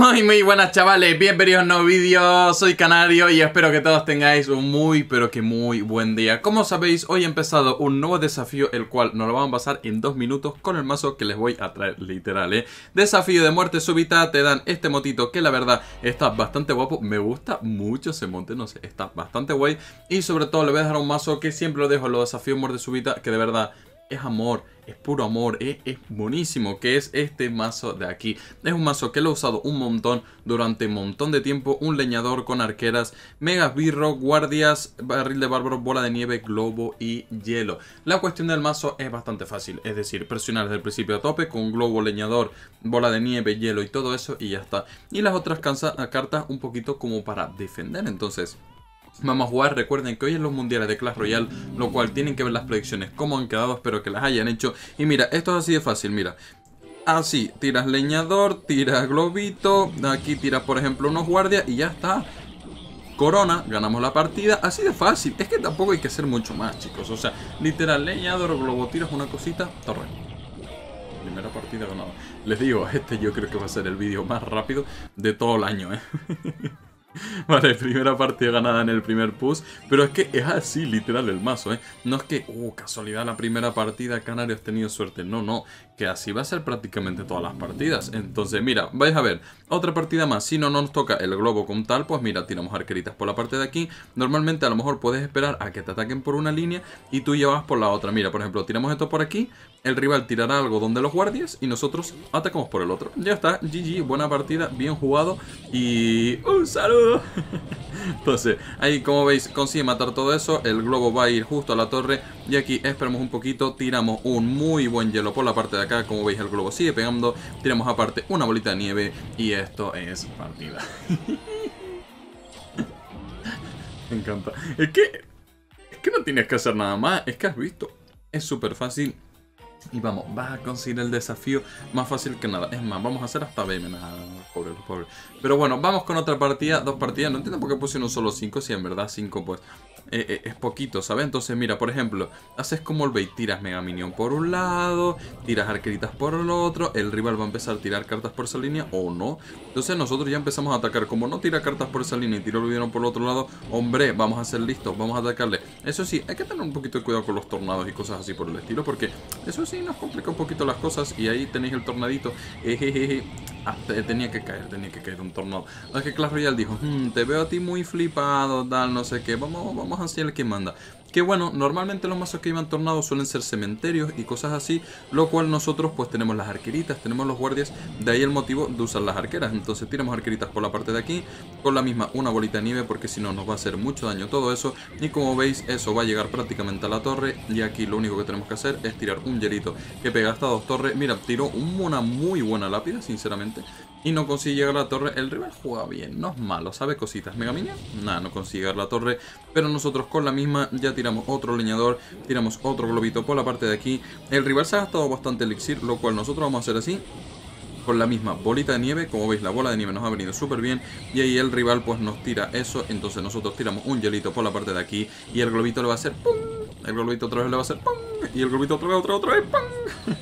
Muy buenas chavales, bienvenidos a un nuevo vídeo, soy Canario y espero que todos tengáis un muy buen día. Como sabéis, hoy he empezado un nuevo desafío, el cual nos lo vamos a pasar en 2 minutos con el mazo que les voy a traer, literal, Desafío de muerte súbita, te dan este motito que la verdad está bastante guapo, me gusta mucho ese monte, no sé, está bastante guay. Y sobre todo le voy a dejar un mazo que siempre lo dejo en los desafíos de muerte súbita, que de verdad es amor, es puro amor, es buenísimo, que es este mazo de aquí. Es un mazo que lo he usado un montón, durante un montón de tiempo. Un leñador con arqueras, mega birro, guardias, barril de bárbaro, bola de nieve, globo y hielo. La cuestión del mazo es bastante fácil, es decir, presionar desde el principio a tope con globo, leñador, bola de nieve, hielo y todo eso y ya está. Y las otras cartas un poquito como para defender, entonces vamos a jugar. Recuerden que hoy en los mundiales de Clash Royale, lo cual tienen que ver las predicciones cómo han quedado, espero que las hayan hecho. Y mira, esto es así de fácil, mira. Así, tiras leñador, tiras globito, aquí tiras por ejemplo unos guardias y ya está. Corona, ganamos la partida, así de fácil. Es que tampoco hay que hacer mucho más, chicos. O sea, literal, leñador, globo, tiras una cosita, torre. Primera partida ganada. Les digo, este yo creo que va a ser el vídeo más rápido de todo el año, Vale, primera partida ganada en el primer push. Pero es que es así, literal, el mazo, No es que, casualidad, la primera partida Canario has tenido suerte. No, no, que así va a ser prácticamente todas las partidas. Entonces, mira, vais a ver, otra partida más. Si no nos toca el globo como tal, pues mira, tiramos arqueritas por la parte de aquí. Normalmente a lo mejor puedes esperar a que te ataquen por una línea y tú ya vas por la otra. Mira, por ejemplo, tiramos esto por aquí, el rival tirará algo donde los guardias y nosotros atacamos por el otro. Ya está, GG, buena partida, bien jugado y ¡un saludo! Entonces, ahí como veis consigue matar todo eso. El globo va a ir justo a la torre. Y aquí esperamos un poquito, tiramos un muy buen hielo por la parte de acá. Como veis el globo sigue pegando. Tiramos aparte una bolita de nieve y esto es partida. Me encanta. Es que no tienes que hacer nada más. Es que has visto, es súper fácil. Y vamos, vas a conseguir el desafío más fácil que nada. Es más, vamos a hacer hasta BM. Pobre. Pero bueno, vamos con otra partida, 2 partidas. No entiendo por qué pusieron solo 5, si en verdad 5 pues es poquito, ¿sabes? Entonces mira, por ejemplo, haces como el bait, tiras Mega Minion por un lado, tiras arqueritas por el otro, el rival va a empezar a tirar cartas por esa línea o no. Entonces nosotros ya empezamos a atacar. Como no tira cartas por esa línea y tira el Vivieron por el otro lado, hombre, vamos a ser listos, vamos a atacarle. Eso sí, hay que tener un poquito de cuidado con los tornados y cosas así por el estilo, porque eso sí nos complica un poquito las cosas. Y ahí tenéis el tornadito. Tenía que caer un tornado. Es que Clash Royale dijo, te veo a ti muy flipado, tal, no sé qué, vamos a hacer el que manda. Que bueno, normalmente los mazos que llevan tornados suelen ser cementerios y cosas así, lo cual nosotros pues tenemos las arqueritas, tenemos los guardias, de ahí el motivo de usar las arqueras. Entonces tiramos arqueritas por la parte de aquí, con la misma una bolita de nieve, porque si no nos va a hacer mucho daño todo eso. Y como veis, eso va a llegar prácticamente a la torre, y aquí lo único que tenemos que hacer es tirar un hielito que pega hasta 2 torres. Mira, tiró una muy buena lápida, sinceramente, y no consigue llegar a la torre. El rival juega bien, no es malo, sabe cositas. Mega Minion, nada, no consigue llegar a la torre, pero nosotros con la misma ya tiramos otro leñador, tiramos otro globito por la parte de aquí. El rival se ha gastado bastante elixir, lo cual nosotros vamos a hacer así, con la misma bolita de nieve. Como veis, la bola de nieve nos ha venido súper bien. Y ahí el rival pues nos tira eso. Entonces nosotros tiramos un hielito por la parte de aquí. Y el globito le va a hacer ¡pum! El globito otra vez le va a hacer ¡pum! Y el globito otra vez ¡pum!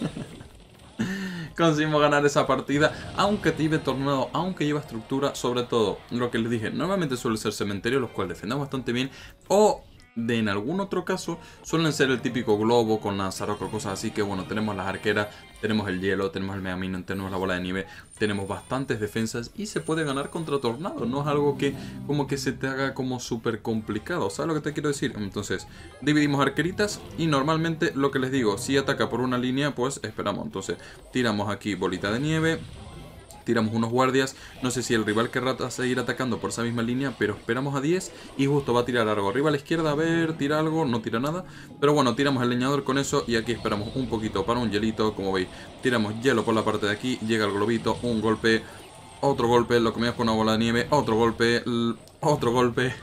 Conseguimos ganar esa partida, aunque lleve tornado, aunque lleva estructura. Sobre todo, lo que les dije, normalmente suele ser cementerio, los cuales defendemos bastante bien. O en algún otro caso suelen ser el típico globo con lanzaroco, cosas así. Que bueno, tenemos las arqueras, tenemos el hielo, tenemos el Mega Minion, tenemos la bola de nieve, tenemos bastantes defensas y se puede ganar contra tornado. No es algo que como que se te haga como súper complicado, ¿sabes lo que te quiero decir? Entonces dividimos arqueritas y normalmente lo que les digo, si ataca por una línea pues esperamos. Entonces tiramos aquí bolita de nieve, tiramos unos guardias. No sé si el rival querrá seguir atacando por esa misma línea, pero esperamos a 10 y justo va a tirar algo. Arriba a la izquierda, a ver, tira algo, no tira nada. Pero bueno, tiramos el leñador con eso y aquí esperamos un poquito para un hielito. Como veis, tiramos hielo por la parte de aquí, llega el globito, un golpe, otro golpe, lo comemos con una bola de nieve, otro golpe y otro golpe.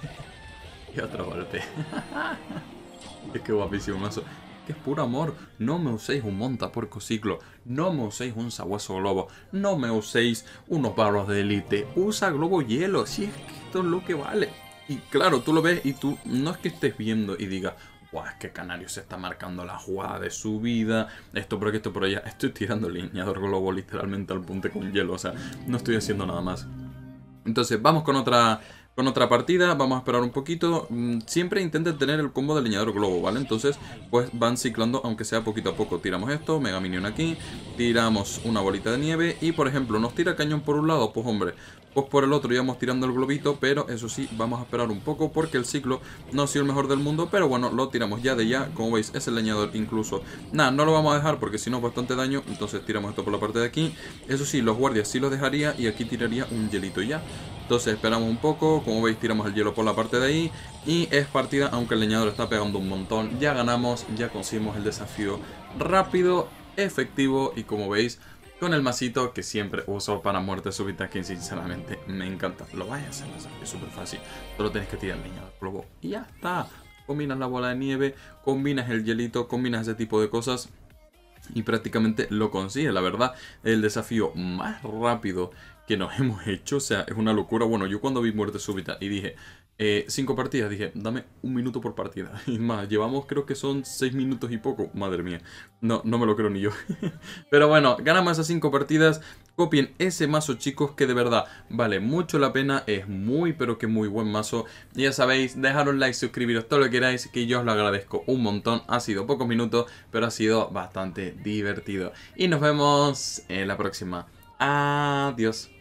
Es que guapísimo mazo. Que es puro amor. No me uséis un montapuerco ciclo, no me uséis un sabueso globo, no me uséis unos barros de élite. Usa globo hielo, si es que esto es lo que vale. Y claro, tú lo ves y tú no es que estés viendo y digas, Buah, es que Canario se está marcando la jugada de su vida. Esto por aquí, esto por allá. Estoy tirando el leñador globo literalmente al punte con hielo. O sea, no estoy haciendo nada más. Entonces, vamos con otra partida. Vamos a esperar un poquito. Siempre intenten tener el combo del leñador globo, ¿vale? Entonces, pues van ciclando, aunque sea poquito a poco. Tiramos esto, Mega Minion aquí. Tiramos una bolita de nieve. Y, por ejemplo, nos tira cañón por un lado. Pues, hombre, pues por el otro íbamos tirando el globito. Pero, eso sí, vamos a esperar un poco porque el ciclo no ha sido el mejor del mundo. Pero, bueno, lo tiramos ya de ya. Como veis, es el leñador incluso. Nada, no lo vamos a dejar porque si no es bastante daño. Entonces, tiramos esto por la parte de aquí. Eso sí, los guardias sí los dejaría. Y aquí tiraría un hielito ya. Entonces esperamos un poco, como veis tiramos el hielo por la parte de ahí y es partida, aunque el leñador está pegando un montón. Ya ganamos, ya conseguimos el desafío rápido, efectivo y como veis con el masito que siempre uso para muerte súbita, que sinceramente me encanta. Lo vais a hacer, es súper fácil, solo tenéis que tirar el leñador globo y ya está. Combinas la bola de nieve, combinas el hielito, combinas ese tipo de cosas y prácticamente lo consigue, la verdad. El desafío más rápido que nos hemos hecho, o sea, es una locura. Bueno, yo cuando vi muerte súbita y dije 5 partidas, dije, dame un minuto por partida. Y más, llevamos creo que son 6 minutos y poco. Madre mía, no me lo creo ni yo. Pero bueno, ganamos esas 5 partidas. Copien ese mazo, chicos, que de verdad vale mucho la pena. Es muy, pero que muy buen mazo. Y ya sabéis, dejar un like, suscribiros, todo lo que queráis, que yo os lo agradezco un montón. Ha sido pocos minutos, pero ha sido bastante divertido. Y nos vemos en la próxima. Adiós.